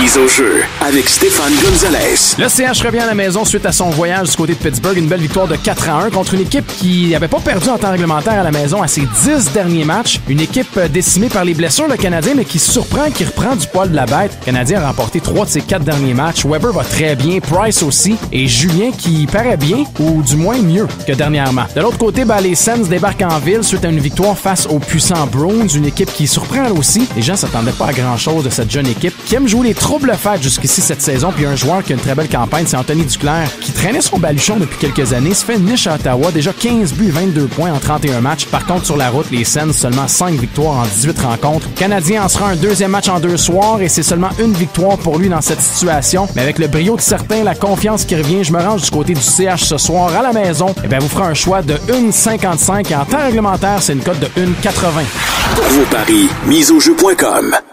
Mise au jeu avec Stéphane Gonzalez. Le CH revient à la maison suite à son voyage du côté de Pittsburgh. Une belle victoire de 4-1 contre une équipe qui n'avait pas perdu en temps réglementaire à la maison à ses 10 derniers matchs. Une équipe décimée par les blessures, le Canadien, mais qui surprend, qui reprend du poil de la bête. Le Canadien a remporté 3 de ses 4 derniers matchs. Weber va très bien, Price aussi, et Julien qui paraît bien, ou du moins mieux que dernièrement. De l'autre côté, les Sens débarquent en ville suite à une victoire face aux puissants Bruins, une équipe qui surprend aussi. Les gens s'attendaient pas à grand-chose de cette jeune équipe qui aime jouer les troubles-fêtes jusqu'ici cette saison. Puis un joueur qui a une très belle campagne, c'est Anthony Duclair, qui traînait son baluchon depuis quelques années, se fait une niche à Ottawa, déjà 15 buts, 22 points en 31 matchs. Par contre, sur la route, les Sens, seulement 5 victoires en 18 rencontres. Le Canadien en sera un deuxième match en 2 soirs et c'est seulement une victoire pour lui dans cette situation. Mais avec le brio de certains, la confiance qui revient, je me range du côté du CH ce soir à la maison. Et vous ferez un choix de 1,55 et en temps réglementaire, c'est une cote de 1,80. Pour vos paris, miseaujeu.com.